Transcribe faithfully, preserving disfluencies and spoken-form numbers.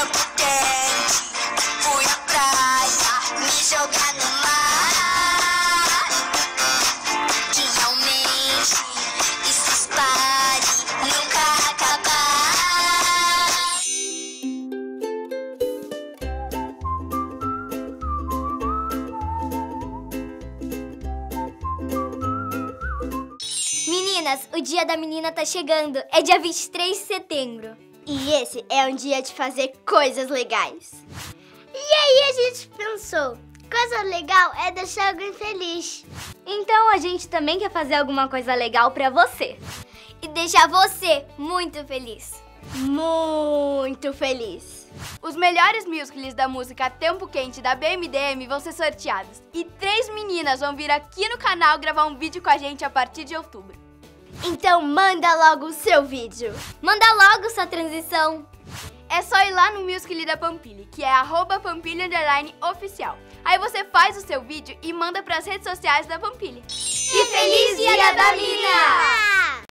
corpo quente. Fui à praia, me jogar no mar. Que aumente e se espalhe, nunca acabar. Meninas, o Dia da Menina tá chegando. É dia vinte e três de setembro. E esse é um dia de fazer coisas legais. E aí a gente pensou, coisa legal é deixar alguém feliz. Então a gente também quer fazer alguma coisa legal pra você. E deixar você muito feliz. Muito feliz. Os melhores musicals da música Tempo Quente da B M D M vão ser sorteados. E três meninas vão vir aqui no canal gravar um vídeo com a gente a partir de outubro. Então manda logo o seu vídeo. Manda logo sua transição. É só ir lá no Musical.ly da Pampilha, que é arroba Pampilha underline oficial. Aí você faz o seu vídeo e manda pras redes sociais da Pampilha. E feliz Dia da Menina!